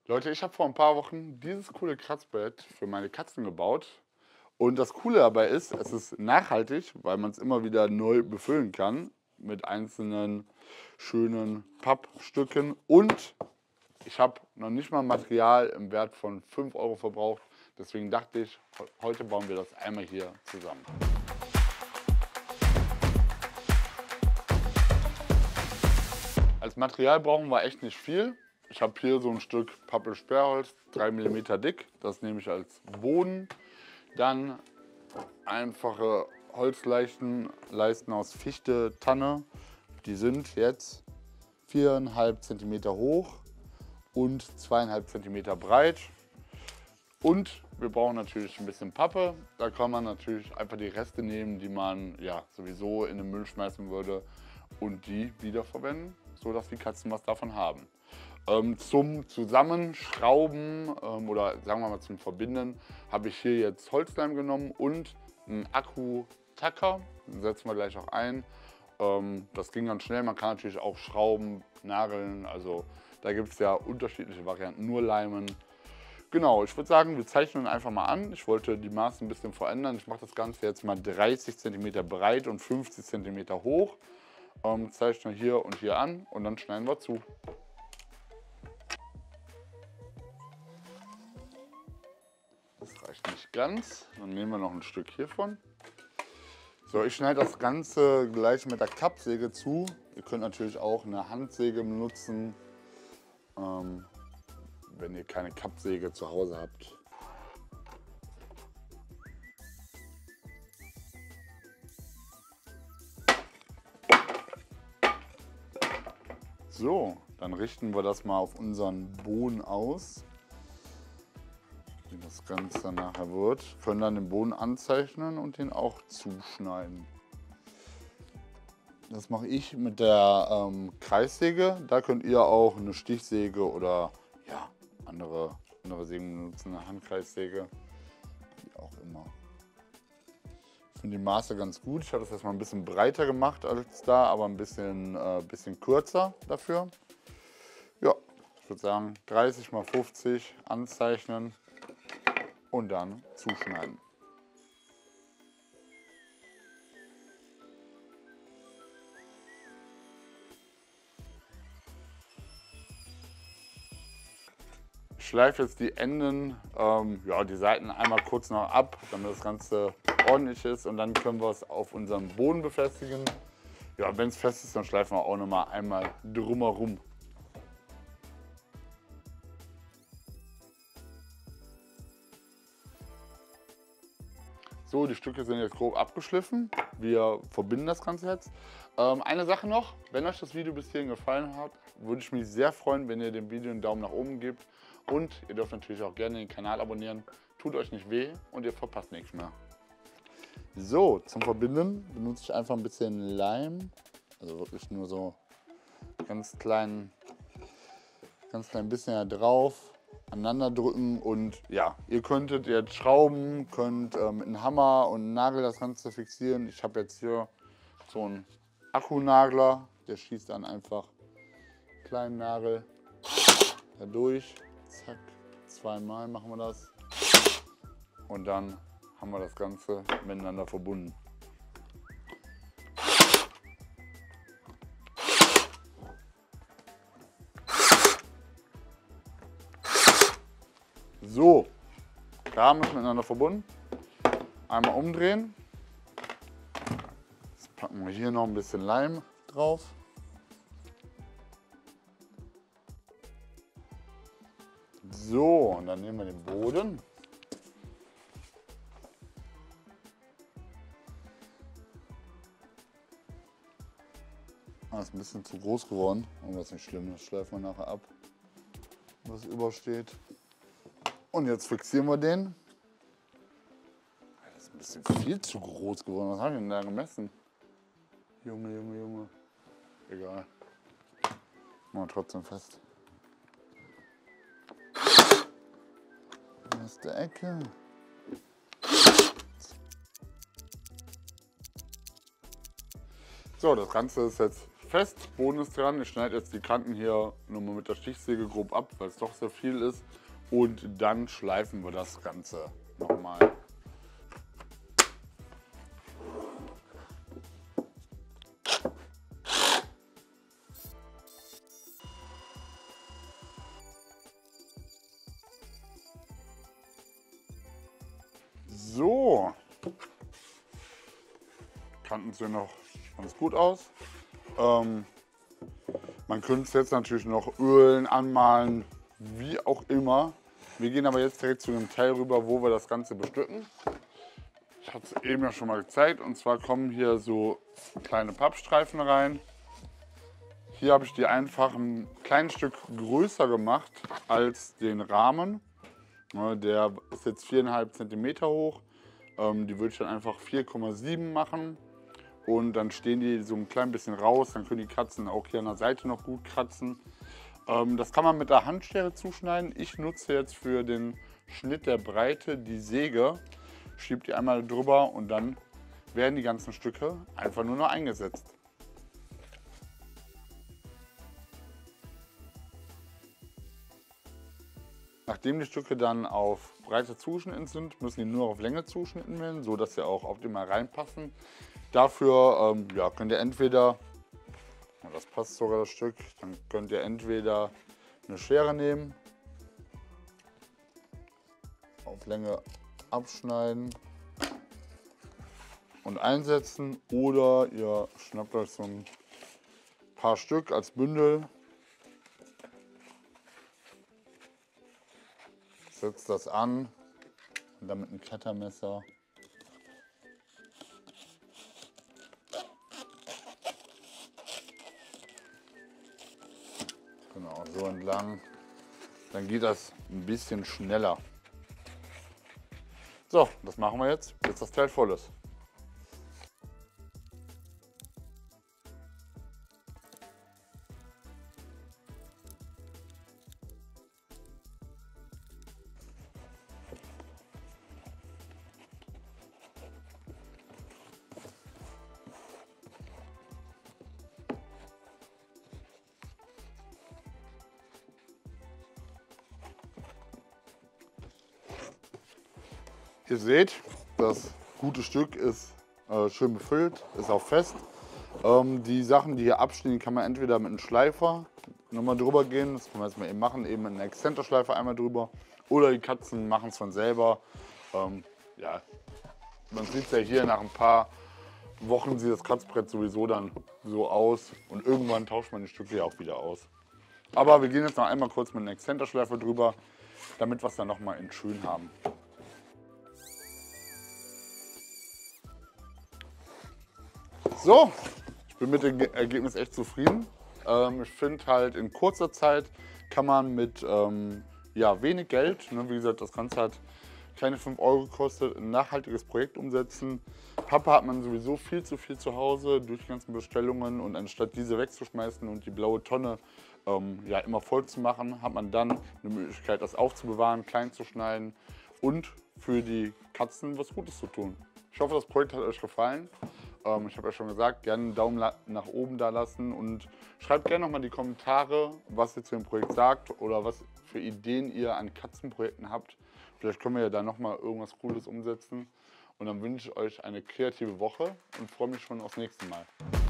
Leute, ich habe vor ein paar Wochen dieses coole Kratzbrett für meine Katzen gebaut. Und das Coole dabei ist, es ist nachhaltig, weil man es immer wieder neu befüllen kann mit einzelnen schönen Pappstücken. Und ich habe noch nicht mal Material im Wert von 5 € verbraucht. Deswegen dachte ich, heute bauen wir das einmal hier zusammen. Als Material brauchen wir echt nicht viel. Ich habe hier so ein Stück Pappelsperrholz, 3 mm dick. Das nehme ich als Boden. Dann einfache Holzleisten aus Fichte, Tanne. Die sind jetzt 4,5 cm hoch und 2,5 cm breit. Und wir brauchen natürlich ein bisschen Pappe. Da kann man natürlich einfach die Reste nehmen, die man ja sowieso in den Müll schmeißen würde und die wiederverwenden, sodass die Katzen was davon haben. Zum Zusammenschrauben oder sagen wir mal zum Verbinden habe ich hier jetzt Holzleim genommen und einen Akku-Tacker. Den setzen wir gleich auch ein. Das ging ganz schnell. Man kann natürlich auch schrauben, nageln. Also da gibt es ja unterschiedliche Varianten, nur leimen. Genau, ich würde sagen, wir zeichnen einfach mal an. Ich wollte die Maße ein bisschen verändern. Ich mache das Ganze jetzt mal 30 cm breit und 50 cm hoch. Zeichne hier und hier an und dann schneiden wir zu. Das reicht nicht ganz. Dann nehmen wir noch ein Stück hiervon. So, ich schneide das Ganze gleich mit der Kappsäge zu. Ihr könnt natürlich auch eine Handsäge benutzen, wenn ihr keine Kappsäge zu Hause habt. So, dann richten wir das mal auf unseren Boden aus, wie das Ganze dann nachher wird. Können dann den Boden anzeichnen und den auch zuschneiden. Das mache ich mit der Kreissäge. Da könnt ihr auch eine Stichsäge oder ja, andere Sägen benutzen, eine Handkreissäge, wie auch immer. Ich finde die Maße ganz gut. Ich habe das erstmal ein bisschen breiter gemacht als da, aber ein bisschen kürzer dafür. Ja, ich würde sagen 30 x 50 anzeichnen und dann zuschneiden. Ich schleife jetzt die Enden, ja, die Seiten einmal kurz noch ab, damit das Ganze ordentlich ist und dann können wir es auf unserem Boden befestigen. Ja, wenn es fest ist, dann schleifen wir auch noch mal einmal drumherum. So, die Stücke sind jetzt grob abgeschliffen. Wir verbinden das Ganze jetzt. Eine Sache noch, wenn euch das Video bis hierhin gefallen hat, würde ich mich sehr freuen, wenn ihr dem Video einen Daumen nach oben gebt. Und ihr dürft natürlich auch gerne den Kanal abonnieren. Tut euch nicht weh und ihr verpasst nichts mehr. So, zum Verbinden benutze ich einfach ein bisschen Leim. Also wirklich nur so ganz klein bisschen da drauf. Aneinander drücken und ja, ihr könntet jetzt schrauben, könnt mit einem Hammer und einem Nagel das Ganze fixieren. Ich habe jetzt hier so einen Akkunagler, der schießt dann einfach einen kleinen Nagel da durch. Zack, zweimal machen wir das und dann haben wir das Ganze miteinander verbunden. So, Rahmen ist miteinander verbunden. Einmal umdrehen. Jetzt packen wir hier noch ein bisschen Leim drauf. So, und dann nehmen wir den Boden. Das ist ein bisschen zu groß geworden, aber das ist nicht schlimm, das schleifen wir nachher ab, was übersteht. Und jetzt fixieren wir den. Das ist ein bisschen viel zu groß geworden. Was habe ich denn da gemessen? Junge. Egal. Machen wir trotzdem fest. Erste Ecke. So, das Ganze ist jetzt fest, Boden ist dran. Ich schneide jetzt die Kanten hier nochmal mit der Stichsäge grob ab, weil es doch sehr viel ist. Und dann schleifen wir das Ganze nochmal. So, Kanten sehen noch ganz gut aus. Man könnte es jetzt natürlich noch ölen, anmalen, wie auch immer. Wir gehen aber jetzt direkt zu dem Teil rüber, wo wir das Ganze bestücken. Ich hatte es eben ja schon mal gezeigt, und zwar kommen hier so kleine Pappstreifen rein. Hier habe ich die einfach ein kleines Stück größer gemacht als den Rahmen. Der ist jetzt 4,5 cm hoch. Die würde ich dann einfach 4,7 machen. Und dann stehen die so ein klein bisschen raus. Dann können die Katzen auch hier an der Seite noch gut kratzen. Das kann man mit der Handschere zuschneiden. Ich nutze jetzt für den Schnitt der Breite die Säge. Schiebe die einmal drüber und dann werden die ganzen Stücke einfach nur noch eingesetzt. Nachdem die Stücke dann auf Breite zugeschnitten sind, müssen die nur auf Länge zugeschnitten werden, so dass sie auch optimal reinpassen. Dafür ja, könnt ihr entweder, das passt sogar das Stück, dann könnt ihr entweder eine Schere nehmen, auf Länge abschneiden und einsetzen, oder ihr schnappt euch so ein paar Stück als Bündel, setzt das an und dann mit einem Klettermesser genau so entlang. Dann geht das ein bisschen schneller. So, das machen wir jetzt, bis das Teil voll ist. Ihr seht, das gute Stück ist schön befüllt, ist auch fest. Die Sachen, die hier abstehen, kann man entweder mit einem Schleifer nochmal drüber gehen, das können wir jetzt mal eben machen, eben mit einem Exzenterschleifer einmal drüber. Oder die Katzen machen es von selber. Ja, man sieht es ja hier, nach ein paar Wochen sieht das Kratzbrett sowieso dann so aus. Und irgendwann tauscht man die Stücke ja auch wieder aus. Aber wir gehen jetzt noch einmal kurz mit einem Exzenterschleifer drüber, damit wir es dann nochmal in schön haben. So, ich bin mit dem Ergebnis echt zufrieden. Ich finde halt, in kurzer Zeit kann man mit ja, wenig Geld, ne, wie gesagt, das Ganze hat keine 5 € gekostet, ein nachhaltiges Projekt umsetzen. Pappe hat man sowieso viel zu Hause durch die ganzen Bestellungen, und anstatt diese wegzuschmeißen und die blaue Tonne ja, immer voll zu machen, hat man dann eine Möglichkeit, das aufzubewahren, klein zu schneiden und für die Katzen was Gutes zu tun. Ich hoffe, das Projekt hat euch gefallen. Ich habe ja schon gesagt, gerne einen Daumen nach oben da lassen und schreibt gerne nochmal die Kommentare, was ihr zu dem Projekt sagt oder was für Ideen ihr an Katzenprojekten habt. Vielleicht können wir ja da nochmal irgendwas Cooles umsetzen. Und dann wünsche ich euch eine kreative Woche und freue mich schon aufs nächste Mal.